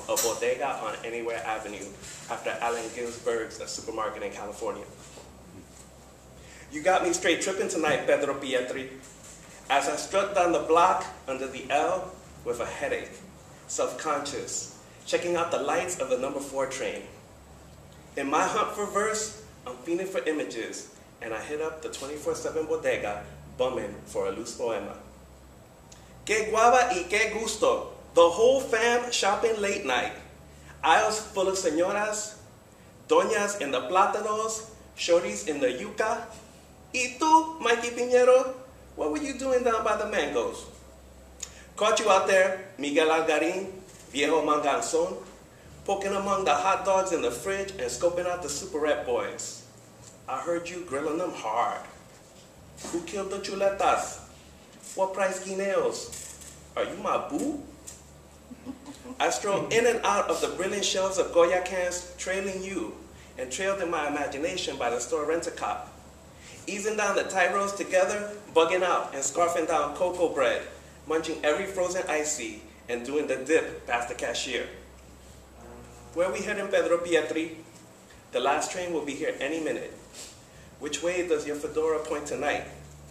a Bodega on Anywhere Avenue after Allen Ginsberg's supermarket in California. You got me straight tripping tonight, Pedro Pietri, as I strut down the block under the L with a headache, self-conscious, checking out the lights of the number 4 train. In my hunt for verse, I'm feeling for images, and I hit up the 24/7 Bodega, bumming for a loose poema. Que guava y que gusto, the whole fam shopping late night. Aisles full of señoras, doñas in the plátanos, shorties in the yuca. Y tú, Mikey Piñero, what were you doing down by the mangoes? Caught you out there, Miguel Algarin, viejo manganzon, poking among the hot dogs in the fridge and scoping out the Superette boys. I heard you grilling them hard. Who killed the chuletas? What price guineos? Are you my boo? I strolled in and out of the brilliant shelves of Goya cans, trailing you, and trailed in my imagination by the store rent-a-cop. Easing down the tight roads together, bugging out and scarfing down cocoa bread, munching every frozen icy, and doing the dip past the cashier. Where are we heading, Pedro Pietri? The last train will be here any minute. Which way does your fedora point tonight?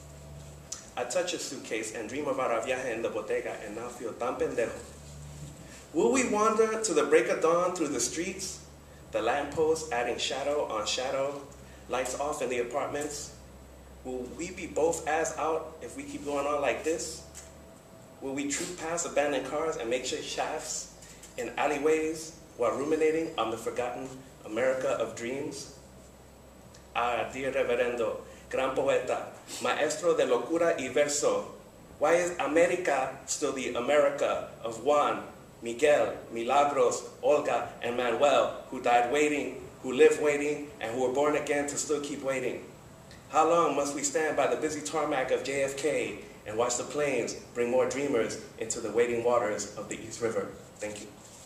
I touch a suitcase and dream about our viaje in the bodega and now feel tan pendejo. Will we wander to the break of dawn through the streets? The lampposts adding shadow on shadow, lights off in the apartments? Will we be both ass out if we keep going on like this? Will we troop past abandoned cars and makeshift shafts in alleyways while ruminating on the forgotten America of dreams? Ah, dear Reverendo, gran poeta, maestro de locura y verso, why is America still the America of Juan, Miguel, Milagros, Olga, and Manuel, who died waiting, who lived waiting, and who were born again to still keep waiting? How long must we stand by the busy tarmac of JFK and watch the planes bring more dreamers into the waiting waters of the East River? Thank you.